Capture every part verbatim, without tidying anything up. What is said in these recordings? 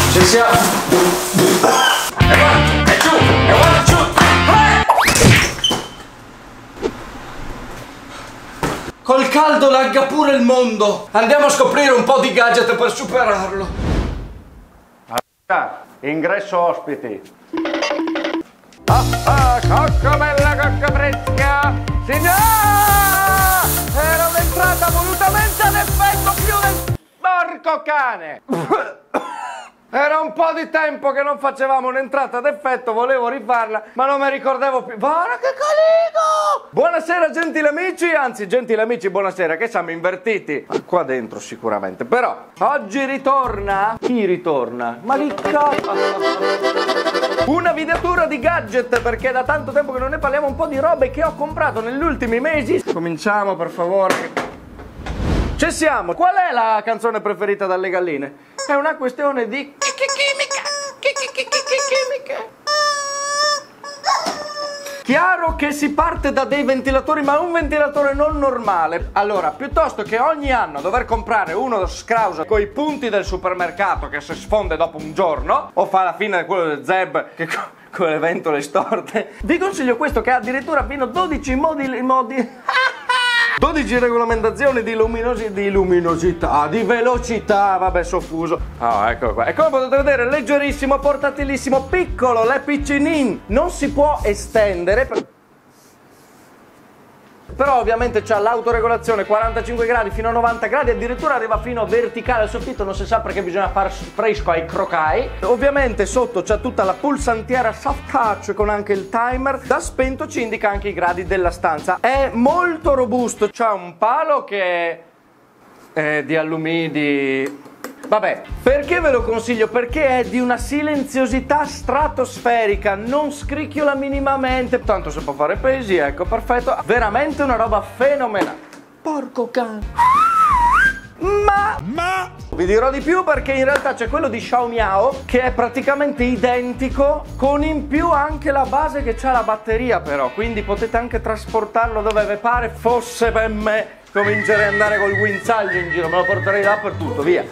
Ci siamo. E guarda, è giù, e guarda giù. Col caldo lagga pure il mondo. Andiamo a scoprire un po' di gadget per superarlo. Ah, ingresso ospiti. Ah, ah, cocca bella, cocca fresca. Signora! Era un'entrata volutamente ad effetto più del... Porco cane! Era un po' di tempo che non facevamo un'entrata ad effetto, volevo rifarla, ma non mi ricordavo più. Guarda che calico! Buonasera gentili amici, anzi gentili amici buonasera, che siamo invertiti. Qua dentro sicuramente, però oggi ritorna... Chi ritorna? Ma che cazzo! Una videatura di gadget, perché da tanto tempo che non ne parliamo, un po' di robe che ho comprato negli ultimi mesi. Cominciamo per favore. Ci siamo! Qual è la canzone preferita dalle galline? È una questione di chimica. Chimica. Chiaro che si parte da dei ventilatori, ma un ventilatore non normale. Allora, piuttosto che ogni anno dover comprare uno scrauso con i punti del supermercato che si sfonde dopo un giorno, o fa la fine di quello del Zeb che con le ventole storte, vi consiglio questo che ha addirittura fino a dodici modi... modi dodici regolamentazioni di, luminosi, di luminosità, di velocità, vabbè, soffuso. Ah, oh, eccolo qua. E come potete vedere, leggerissimo, portatilissimo, piccolo, l'è piccinin. Non si può estendere, per... però ovviamente c'ha l'autoregolazione quarantacinque gradi fino a novanta gradi, addirittura arriva fino a verticale al soffitto, non si sa perché bisogna far fresco ai crocai. Ovviamente sotto c'è tutta la pulsantiera soft touch con anche il timer, da spento ci indica anche i gradi della stanza. È molto robusto, c'ha un palo che è di alluminio. Vabbè, perché ve lo consiglio? Perché è di una silenziosità stratosferica, non scricchiola minimamente, tanto se può fare pesi, ecco, perfetto, veramente una roba fenomenale. Porco cane. Ma, ma vi dirò di più, perché in realtà c'è quello di Xiaomiao che è praticamente identico, con in più anche la base che c'ha la batteria però, quindi potete anche trasportarlo dove vi pare. Fosse per me comincerei ad andare col guinzaglio in giro, me lo porterei dappertutto, via.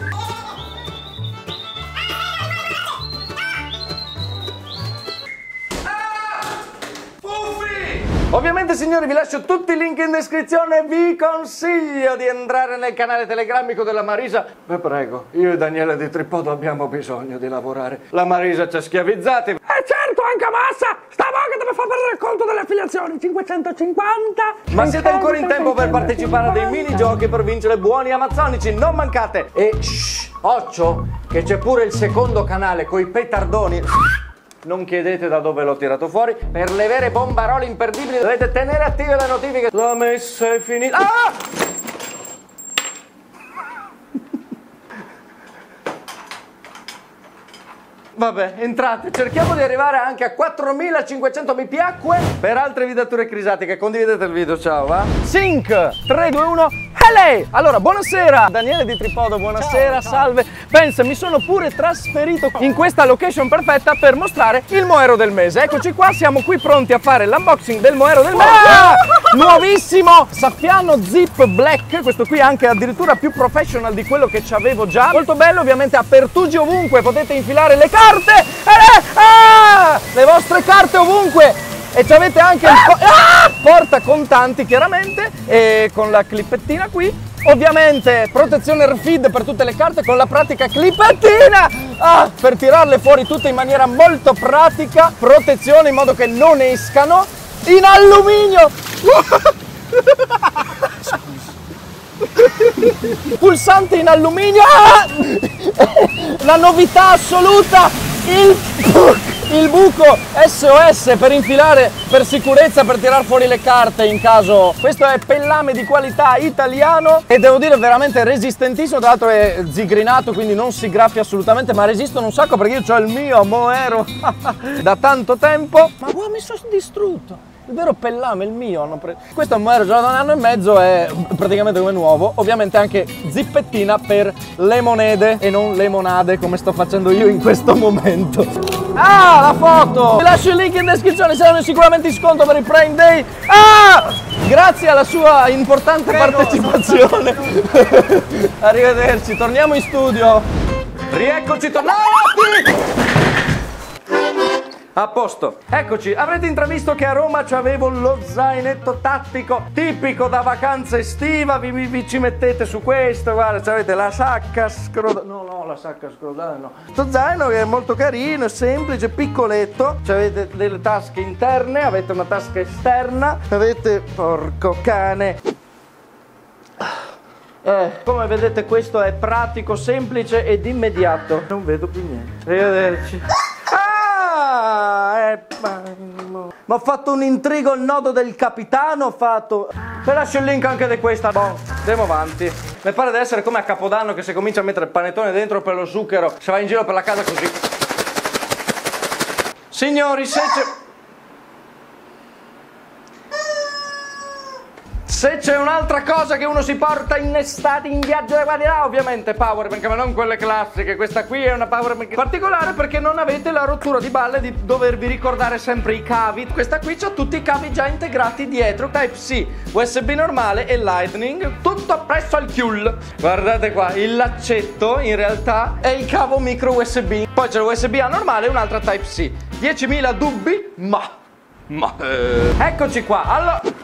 Ovviamente signori vi lascio tutti i link in descrizione e vi consiglio di entrare nel canale telegrammico della Marisa. Vi prego, io e Daniele di Trippodo abbiamo bisogno di lavorare. La Marisa ci ha schiavizzati. E certo, anche Massa, stavo che deve fare il conto delle affiliazioni, cinquecentocinquanta. Ma siete ancora in tempo per partecipare a dei minigiochi per vincere buoni amazzonici, non mancate. E shh, occhio, che c'è pure il secondo canale coi petardoni. Non chiedete da dove l'ho tirato fuori. Per le vere bombarole imperdibili dovete tenere attive le notifiche. La messa è finita. Ah! Vabbè, entrate, cerchiamo di arrivare anche a quattromilacinquecento mi piacque per altre videature crisatiche. Condividete il video, ciao, va? Sync, tre, due, uno, hello! Allora, buonasera, Daniele di Trippodo, buonasera, ciao, salve. Ciao. Pensa, mi sono pure trasferito in questa location perfetta per mostrare il Moero del mese. Eccoci qua, siamo qui pronti a fare l'unboxing del Moero del mese. Ah! Nuovissimo Saffiano Zip Black, questo qui è anche addirittura più professional di quello che ci avevo già. Molto bello, ovviamente a pertugi ovunque, potete infilare le carte. Eh, ah, le vostre carte ovunque e ci avete anche il ah, porta contanti chiaramente e con la clippettina qui, ovviamente protezione R F I D per tutte le carte con la pratica clippettina ah, per tirarle fuori tutte in maniera molto pratica, protezione in modo che non escano, in alluminio. Pulsante in alluminio, ah! La novità assoluta, il, il buco S O S per infilare per sicurezza, per tirar fuori le carte in caso. Questo è pellame di qualità italiano e devo dire veramente resistentissimo, tra l'altro è zigrinato quindi non si graffia assolutamente, ma resistono un sacco perché io ho il mio Moero da tanto tempo. Ma qua mi sono distrutto. Il vero pellame, il mio, hanno preso. Questo è un Moero già da un anno e mezzo, è praticamente come nuovo. Ovviamente anche zippettina per le monete e non le monade come sto facendo io in questo momento. Ah, la foto! Vi lascio il link in descrizione, saranno sicuramente in sconto per il Prime Day. Ah! Grazie alla sua importante Prego, partecipazione. Arrivederci, torniamo in studio. Rieccoci tornati! A posto, eccoci, avrete intravisto che a Roma c'avevo lo zainetto tattico tipico da vacanza estiva, vi, vi, vi ci mettete su questo, guarda, avete la sacca scrodale, no no la sacca scrodale no, questo zaino che è molto carino, semplice, piccoletto, avete delle tasche interne, avete una tasca esterna, avete, porco cane, eh, come vedete questo è pratico, semplice ed immediato, non vedo più niente, arrivederci. Ah, eh, ma ho fatto un intrigo al nodo del capitano, ho fatto... Vi lascio il link anche di questa, boh, andiamo avanti. Mi pare di essere come a Capodanno che si comincia a mettere il panettone dentro per lo zucchero, si va in giro per la casa così. Signori, se c'è... Se c'è un'altra cosa che uno si porta in estate in viaggio da qua di là, ovviamente powerbank, ma non quelle classiche. Questa qui è una powerbank particolare perché non avete la rottura di balle di dovervi ricordare sempre i cavi. Questa qui c'ha tutti i cavi già integrati dietro, Type C, U S B normale e Lightning, tutto presso al chiul. Guardate qua, il laccetto in realtà è il cavo micro U S B. Poi c'è l'U S B A normale e un'altra Type C. diecimila dubbi? Ma... Ma... Eh. Eccoci qua, allora...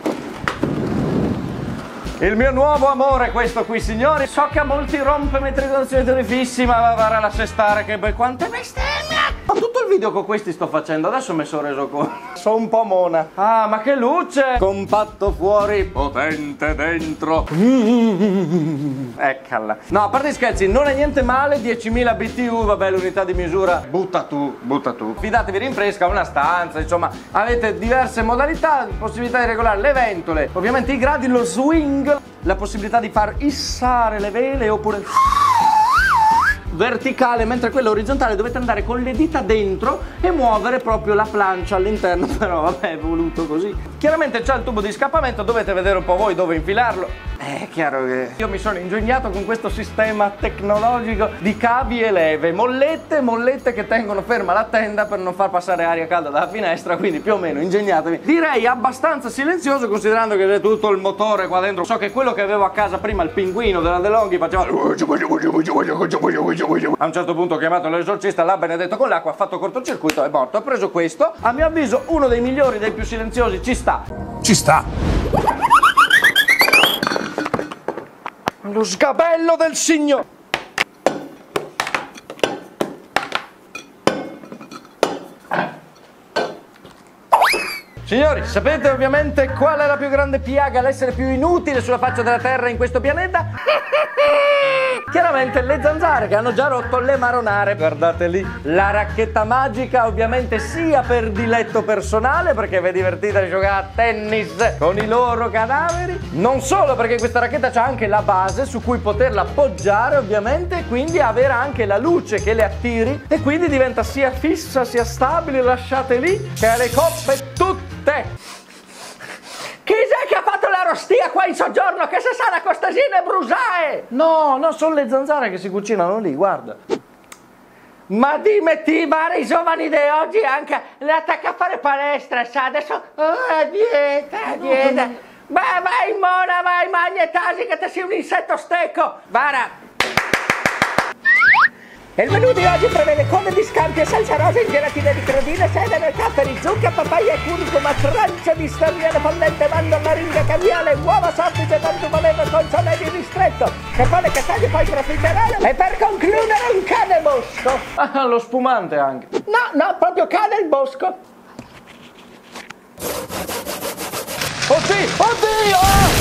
Il mio nuovo amore questo qui, signori. So che a molti rompe mentre condizioni fissi, ma va, va, lascia stare che bel quante bestemmie. Ho tutto il video con questi sto facendo, adesso mi sono reso conto. Sono un po' mona. Ah, ma che luce! Compatto fuori, potente dentro. Eccola. No, a parte gli scherzi, non è niente male, diecimila B T U, vabbè, l'unità di misura. Butta tu, butta tu. Fidatevi, rinfresca una stanza, insomma, avete diverse modalità, possibilità di regolare le ventole, ovviamente i gradi, lo swing, la possibilità di far issare le vele oppure verticale, mentre quella orizzontale dovete andare con le dita dentro e muovere proprio la plancia all'interno, però vabbè, è voluto così. Chiaramente c'è il tubo di scappamento, dovete vedere un po' voi dove infilarlo. È chiaro che io mi sono ingegnato con questo sistema tecnologico di cavi e leve, mollette, mollette che tengono ferma la tenda per non far passare aria calda dalla finestra, quindi più o meno ingegnatevi. Direi abbastanza silenzioso considerando che c'è tutto il motore qua dentro. So che quello che avevo a casa prima, il pinguino della DeLonghi, faceva... A un certo punto ho chiamato l'esorcista, l'ha benedetto con l'acqua, ha fatto cortocircuito, è morto. Ho preso questo, a mio avviso uno dei migliori, dei più silenziosi, ci sta. Ci sta. Lo sgabello del signore. Signori, sapete ovviamente qual è la più grande piaga, l'essere più inutile sulla faccia della terra in questo pianeta? Chiaramente le zanzare che hanno già rotto le maronare. Guardate lì, la racchetta magica ovviamente sia per diletto personale, perché vi divertite a giocare a tennis con i loro cadaveri, non solo perché questa racchetta c'ha anche la base su cui poterla appoggiare ovviamente, e quindi avere anche la luce che le attiri e quindi diventa sia fissa sia stabile, lasciate lì che ha le coppe tutte. Chi è che ha fatto la rostia qua in soggiorno che se sa la costasina e brusae? No, no, sono le zanzare che si cucinano lì, guarda. Ma dimmi ti, Mara, i giovani di oggi anche le attacca a fare palestra, sa, adesso oh, dieta, dieta. Beh, vai mona, vai, magnetasi che te sei un insetto stecco. Mara. E il menù di oggi prevede code di scampi e salsa rosa in gelatina di crodine, sedano e capperi, zucca, papaya e curcuma, trancia di storiglione fondente, mandorla, ringa, caviale, uova soffice, tanto voleva con solè di ristretto, capone, castagne, poi profiterole e per concludere un cane bosco. Ah, lo spumante anche. No, no, proprio cane il bosco. Oddio, oddio!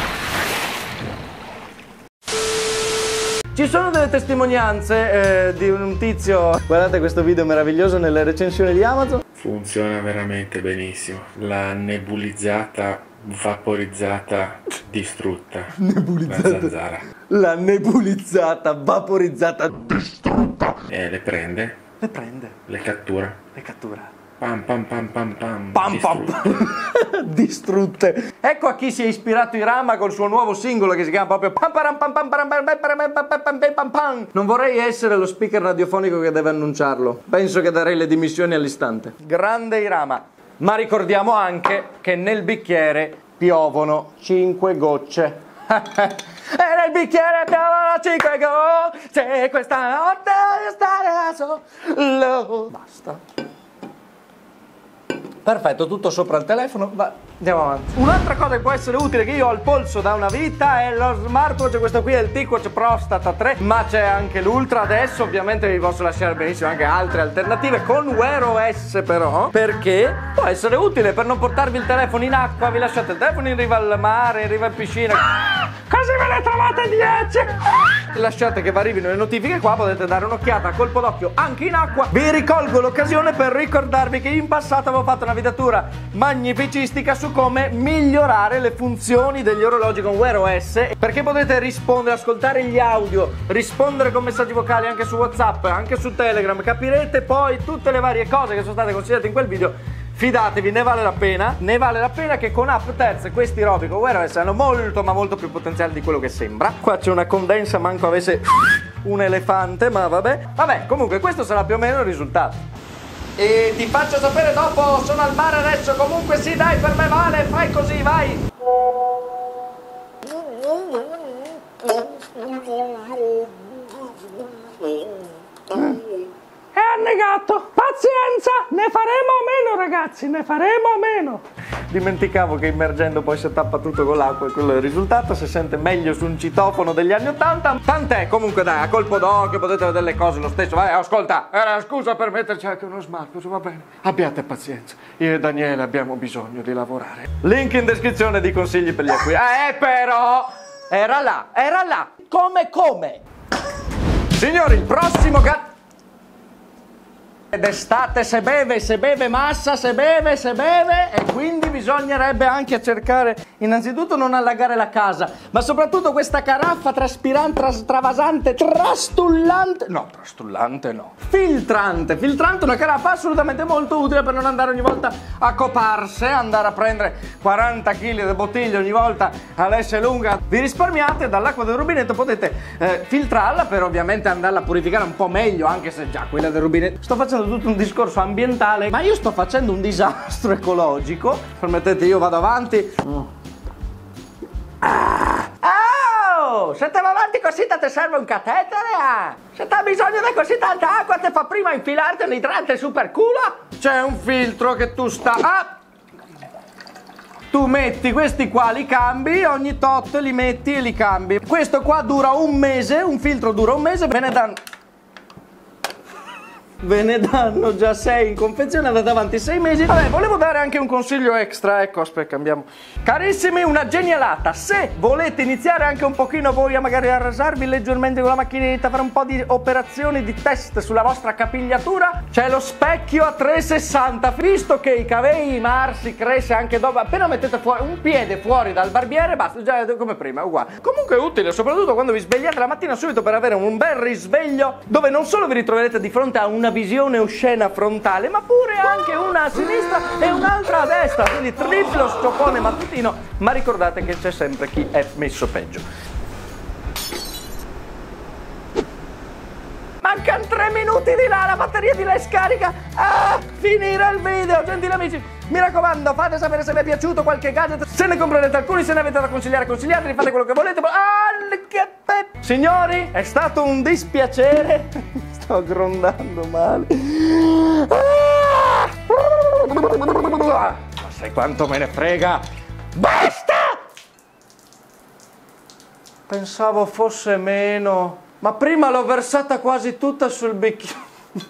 Ci sono delle testimonianze eh, di un tizio, guardate questo video meraviglioso nelle recensioni di Amazon. Funziona veramente benissimo. La nebulizzata, vaporizzata, distrutta. Nebulizzata. La zanzara. La nebulizzata, vaporizzata, distrutta. E le prende. Le prende. Le cattura. Le cattura. Pam pam pam pam pam. Pam pam. Distrutte. Ecco a chi si è ispirato Irama col suo nuovo singolo che si chiama proprio pam param pam pam param pam pam pam pam pam pam pam. Non vorrei essere lo speaker radiofonico che deve annunciarlo. Penso che darei le dimissioni all'istante. Grande Irama. Ma ricordiamo anche che nel bicchiere piovono cinque gocce. E nel bicchiere piovano cinque gol. Se questa notte voglio stare da solo. Basta. Perfetto, tutto sopra il telefono, va, andiamo avanti. Un'altra cosa che può essere utile, che io ho al polso da una vita, è lo smartwatch. Questo qui è il TicWatch Prostata tre, ma c'è anche l'Ultra adesso. Ovviamente vi posso lasciare benissimo anche altre alternative con Wear O S, però, perché può essere utile per non portarvi il telefono in acqua. Vi lasciate il telefono in riva al mare, in riva in piscina, così ve ne trovate dieci. Lasciate che vi arrivino le notifiche qua, potete dare un'occhiata a colpo d'occhio anche in acqua. Vi ricolgo l'occasione per ricordarvi che in passato avevo fatto una videatura magnificistica su come migliorare le funzioni degli orologi con Wear O S, perché potete rispondere, ascoltare gli audio, rispondere con messaggi vocali anche su WhatsApp, anche su Telegram. Capirete poi tutte le varie cose che sono state consigliate in quel video. Fidatevi, ne vale la pena, ne vale la pena, che con app terze questi robi con Wear O S hanno molto ma molto più potenziale di quello che sembra. Qua c'è una condensa, manco avesse un elefante, ma vabbè. Vabbè, comunque questo sarà più o meno il risultato. E ti faccio sapere dopo, sono al mare adesso, comunque sì, dai, per me vale, fai così, vai. È annegato, pazienza, ne faremo a meno ragazzi, ne faremo a meno. Dimenticavo che immergendo poi si tappa tutto con l'acqua e quello è il risultato. Si sente meglio su un citofono degli anni ottanta. Tant'è, comunque dai, a colpo d'occhio potete vedere le cose lo stesso. Vai, ascolta, era scusa per metterci anche uno smartphone, va bene. Abbiate pazienza, io e Daniele abbiamo bisogno di lavorare. Link in descrizione di consigli per gli acquisti. Eh però, era là, era là. Come come? Signori, il prossimo gatto. D'estate se beve, se beve massa, se beve, se beve, e quindi bisognerebbe anche cercare innanzitutto non allagare la casa, ma soprattutto questa caraffa traspirante, tras, travasante, trastullante, no, trastullante no, filtrante, filtrante, una caraffa assolutamente molto utile per non andare ogni volta a coparse, andare a prendere quaranta chili di bottiglia ogni volta all'S lunga. Vi risparmiate, dall'acqua del rubinetto potete eh, filtrarla per ovviamente andarla a purificare un po' meglio, anche se già quella del rubinetto. Sto facendo tutto un discorso ambientale, ma io sto facendo un disastro ecologico. Permettete, io vado avanti. Mm. Ah. Oh, se te va avanti così te serve un catetere? Ah. Se te hai bisogno di così tanta acqua te fa prima infilarti un idrante super culo. C'è un filtro che tu sta... Ah. Tu metti questi qua, li cambi, ogni tot li metti e li cambi. Questo qua dura un mese, un filtro dura un mese, ve ne danno... Ve ne danno già sei in confezione, andate avanti sei mesi. Vabbè, volevo dare anche un consiglio extra. Ecco, aspetta, cambiamo. Carissimi, una genialata. Se volete iniziare anche un pochino voi a magari a rasarvi leggermente con la macchinetta, fare un po' di operazioni di test sulla vostra capigliatura, c'è lo specchio a trecentosessanta. Visto che i capelli marsi cresce anche dopo, appena mettete fuori un piede fuori dal barbiere, basta, già come prima, è uguale. Comunque è utile, soprattutto quando vi svegliate la mattina subito, per avere un bel risveglio, dove non solo vi ritroverete di fronte a una visione oscena frontale, ma pure anche una a sinistra e un'altra a destra, quindi triplo sciopone mattutino. Ma ricordate che c'è sempre chi è messo peggio. Mancano tre minuti di là, la batteria di là è scarica. Ah, finire il video, gentili amici. Mi raccomando, fate sapere se vi è piaciuto qualche gadget, se ne comprerete alcuni, se ne avete da consigliare, consigliateli, fate quello che volete. Ah, che pe... Signori, è stato un dispiacere. Sto grondando male. Ah! Ma sai quanto me ne frega? Basta! Pensavo fosse meno, ma prima l'ho versata quasi tutta sul bicchiere.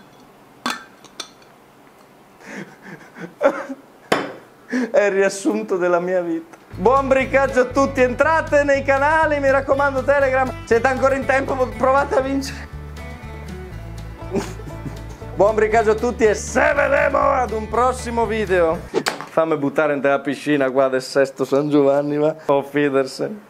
È il riassunto della mia vita. Buon bricaggio a tutti, entrate nei canali, mi raccomando, Telegram, siete ancora in tempo, provate a vincere. Buon bricaggio a tutti e se vedremo ad un prossimo video. Fammi buttare in la piscina qua del Sesto San Giovanni, va? Auf Wiedersehen.